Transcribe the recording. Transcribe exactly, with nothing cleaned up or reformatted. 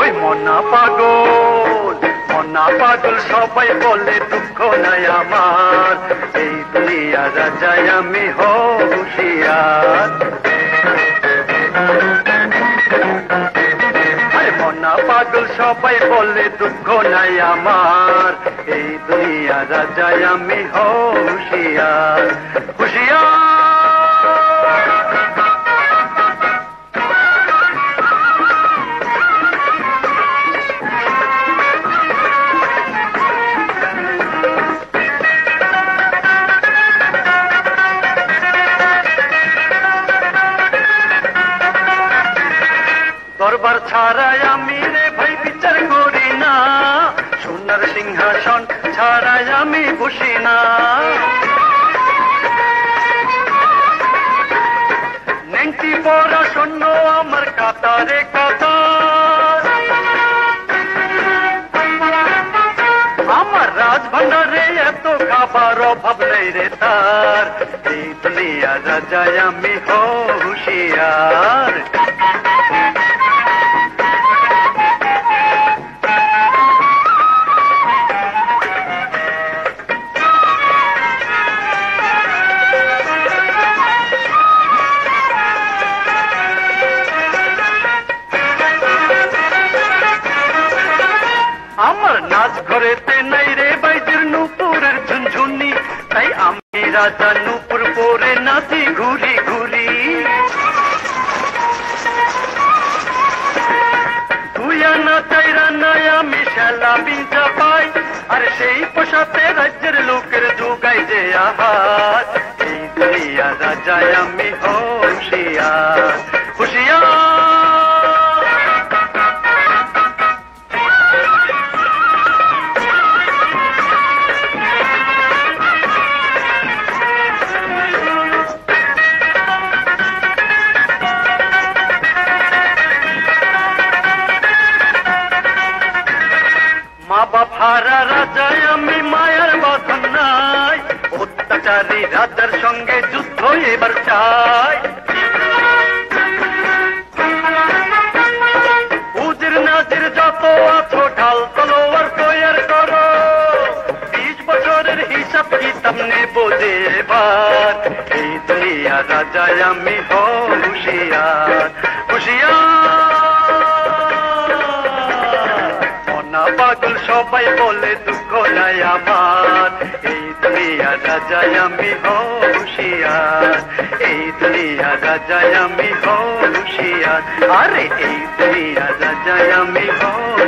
মনা পাগল মনা পাগল সবাই বলে দুঃখ নাই আমার, এই দুনিয়া রাজায় আমি হুঁশিয়ার। আরে মনা পাগল সবাই বলে দুঃখ নাই আমার, এই দুনিয়া রাজায় আমি হুঁশিয়ার হুঁশিয়ার। দরবার ছাড়াই আমি রে ভাই বিচার করি না, সোনার সিংহাসন ছাড়াই আমি বসি না। নেংটি পরা শূন্য আমার কাতারে কাতার, আমার রাজভান্ডারে এত খাবার অভাব নেই রে তার, এই দুনিয়া রাজায় আমি হুঁশিয়ার। আমার নাচ ঘরেতে নাই রে বাইজের নূপুরের ঝুনঝুনি, তাই আমি রাজা নূপুর পরে নাচি ঘুরি ঘুরি। তুই আনা চাইরা নাই আমি শালা বিঞ্চা পাই, আর সেই পোশাতে রাজ্যের লোকের যোগাই যে আহার, এই দুনিয়া রাজায় আমি হুঁশিয়ার হুঁশিয়ার। মা বাপ হারা রাজায় আমি মায়ার বাঁধন নাই, অত্যাচারী রাজার সঙ্গে যুদ্ধ এবার চাই। উজির নাজির যত আছো ঢাল তলোয়ার তৈয়ার করো, বিশ বছরের হিসাব কিতাব নেবো যে এবার, এই দুনিয়া রাজায় আমি হুঁশিয়ার হুঁশিয়ার। পাগল সবাই বলে দুঃখ নাই আমার, এই দুনিয়া রাজায় আমি হুঁশিয়ার, এই দুনিয়া রাজায় আমি হুঁশিয়ার। আরে এই দুনিয়া রাজায় আমি